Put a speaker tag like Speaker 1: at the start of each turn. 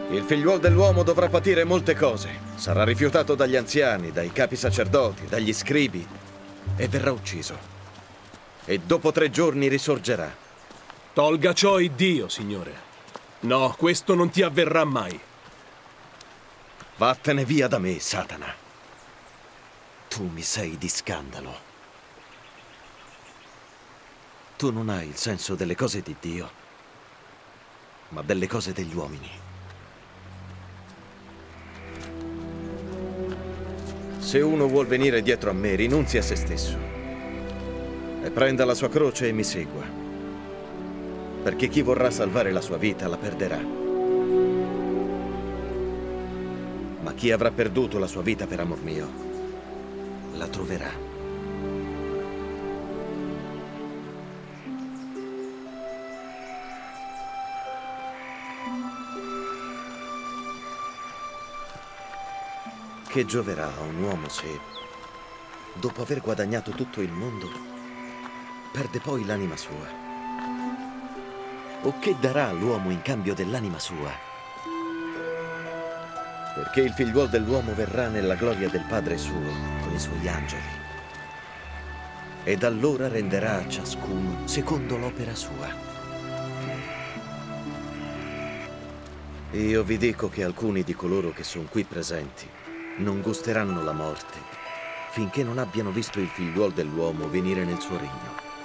Speaker 1: Il figliuolo dell'uomo dovrà patire molte cose. Sarà rifiutato dagli anziani, dai capi sacerdoti, dagli scribi e verrà ucciso. E dopo 3 giorni risorgerà.
Speaker 2: Tolga ciò Iddio, Signore. No, questo non ti avverrà mai.
Speaker 1: Vattene via da me, Satana. Tu mi sei di scandalo. Tu non hai il senso delle cose di Dio, ma delle cose degli uomini. Se uno vuol venire dietro a me, rinunzi a se stesso e prenda la sua croce e mi segua. Perché chi vorrà salvare la sua vita la perderà. Ma chi avrà perduto la sua vita per amor mio, la troverà. Che gioverà a un uomo se, dopo aver guadagnato tutto il mondo, perde poi l'anima sua? O che darà l'uomo in cambio dell'anima sua? Perché il figliuolo dell'uomo verrà nella gloria del Padre suo con i suoi angeli. Ed allora renderà a ciascuno secondo l'opera sua. Io vi dico che alcuni di coloro che sono qui presenti non gusteranno la morte finché non abbiano visto il figliuolo dell'uomo venire nel suo regno.